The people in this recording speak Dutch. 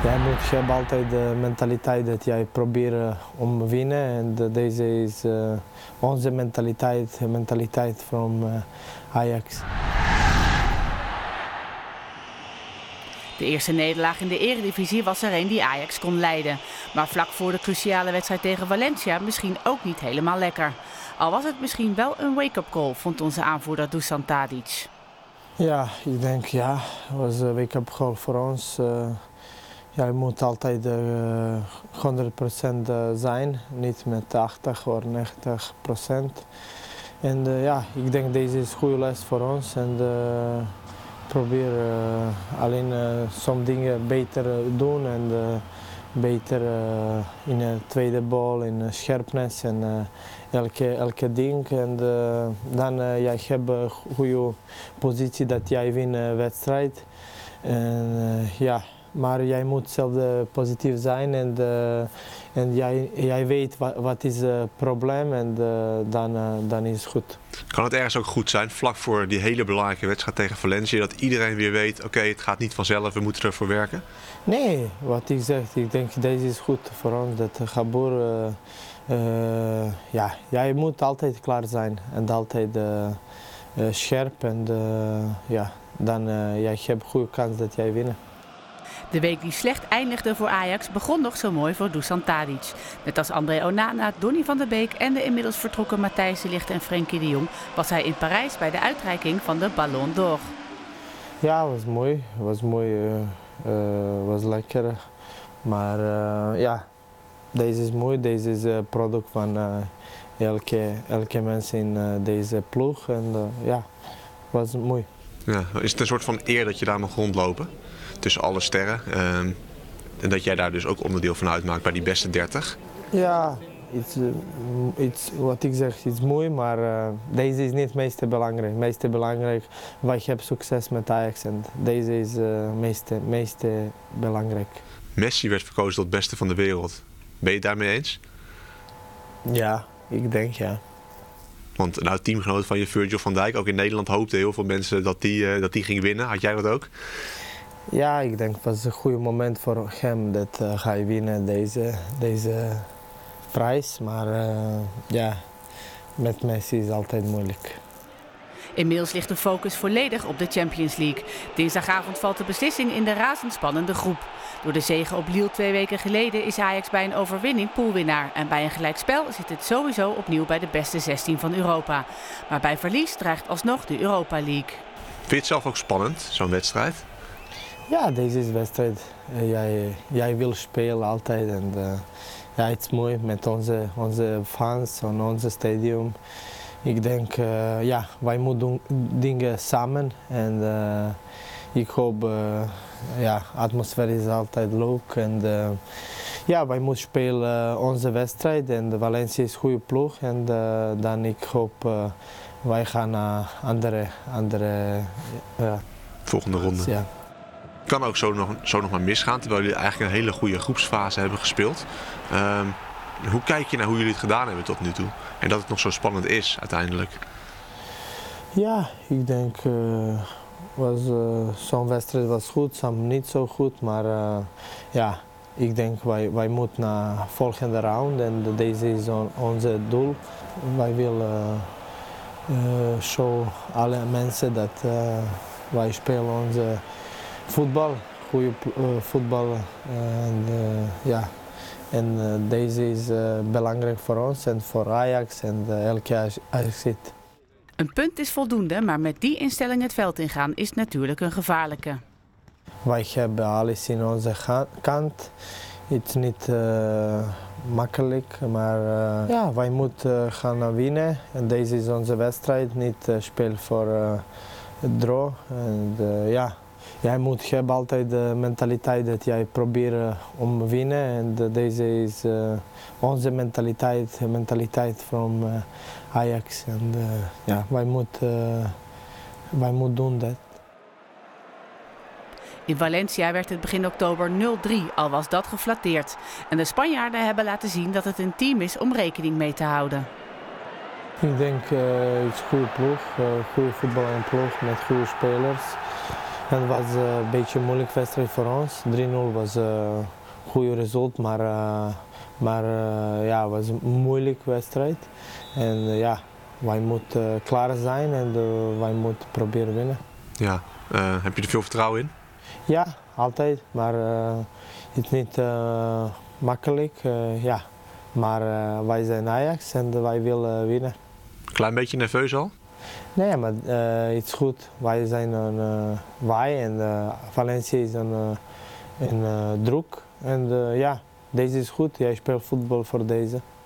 Jij moet hebben altijd de mentaliteit dat jij probeert om te winnen. En deze is onze mentaliteit van Ajax. De eerste nederlaag in de Eredivisie was er een die Ajax kon leiden. Maar vlak voor de cruciale wedstrijd tegen Valencia misschien ook niet helemaal lekker. Al was het misschien wel een wake-up call, vond onze aanvoerder Dusan Tadic. Ja, ik denk het was een wake-up call voor ons. Je moet altijd 100% zijn, niet met 80 of 90%. En ik denk deze is een goede les voor ons. En probeer alleen sommige dingen beter doen en beter in de tweede bal, in scherpness en elke ding. En dan jij hebt een goede positie dat jij wint de wedstrijd. En, maar jij moet zelf positief zijn en jij weet wat is het probleem en dan is het goed. Kan het ergens ook goed zijn, vlak voor die hele belangrijke wedstrijd tegen Valencia, dat iedereen weer weet, oké, het gaat niet vanzelf, we moeten ervoor werken? Nee, wat ik zeg, ik denk deze is goed voor ons. Dat Gabor, jij moet altijd klaar zijn en altijd scherp en dan jij hebt een goede kans dat jij wint. De week die slecht eindigde voor Ajax begon nog zo mooi voor Dusan Tadic. Net als André Onana, Donny van der Beek en de inmiddels vertrokken Matthijs de Ligt en Frenkie de Jong was hij in Parijs bij de uitreiking van de Ballon d'Or. Ja, het was mooi, was lekker. Maar deze is mooi, deze is een product van elke mens in deze ploeg en was mooi. Ja, is het een soort van eer dat je daar mag rondlopen? Tussen alle sterren. En dat jij daar dus ook onderdeel van uitmaakt bij die beste 30. Ja, wat ik zeg is mooi, maar deze is niet het meeste belangrijk. Het meeste belangrijk, wij hebben succes met Ajax en deze is het meeste belangrijk. Messi werd verkozen tot het beste van de wereld. Ben je het daarmee eens? Ja, ik denk ja. Want nou, teamgenoot van je Virgil van Dijk, ook in Nederland hoopten heel veel mensen dat die ging winnen. Had jij dat ook? Ja, ik denk het was een goed moment voor hem dat hij winnen deze prijs. Maar met Messi is het altijd moeilijk. Inmiddels ligt de focus volledig op de Champions League. Dinsdagavond valt de beslissing in de razendspannende groep. Door de zege op Lille 2 weken geleden is Ajax bij een overwinning poolwinnaar. En bij een gelijkspel zit het sowieso opnieuw bij de beste 16 van Europa. Maar bij verlies dreigt alsnog de Europa League. Vind je het zelf ook spannend, zo'n wedstrijd? Ja, deze is wedstrijd. Jij wil spelen altijd en het is mooi met onze fans en onze stadium. Ik denk, wij moeten doen dingen samen en ik hoop, de atmosfeer is altijd leuk en wij moeten spelen onze wedstrijd en de Valencia is een goede ploeg en dan ik hoop wij gaan naar andere volgende ronde. Ja. Kan ook zo nog maar misgaan, terwijl jullie eigenlijk een hele goede groepsfase hebben gespeeld. Hoe kijk je naar hoe jullie het gedaan hebben tot nu toe? En dat het nog zo spannend is uiteindelijk? Ja, ik denk zo'n wedstrijd was goed, soms niet zo goed. Maar ik denk wij moeten naar de volgende round en deze is ons doel. Wij willen show alle mensen dat wij spelen onze voetbal, goede voetbal. En deze is belangrijk voor ons en voor Ajax en elke Ajax zit. Een punt is voldoende, maar met die instelling het veld ingaan is natuurlijk een gevaarlijke. Wij hebben alles in onze kant. Het is niet makkelijk, maar wij moeten gaan winnen. En deze is onze wedstrijd, niet spelen voor draw. En, jij moet hebben altijd de mentaliteit dat jij probeert om te winnen. En deze is onze mentaliteit van Ajax. En wij moeten doen dat. In Valencia werd het begin oktober 0-3, al was dat geflatteerd. En de Spanjaarden hebben laten zien dat het een team is om rekening mee te houden. Ik denk het is een goede ploeg, goede voetbalploeg met goede spelers. En het was een beetje een moeilijke wedstrijd voor ons. 3-0 was een goed resultaat, maar ja, het was een moeilijke wedstrijd. En ja, wij moeten klaar zijn en wij moeten proberen winnen. Ja, heb je er veel vertrouwen in? Ja, altijd, maar het is niet makkelijk. Ja. Maar wij zijn Ajax en wij willen winnen. Klein beetje nerveus al? Nee, maar het is goed. Wij zijn wij en Valencia is een druk. En ja, deze is goed. Jij speelt voetbal voor deze.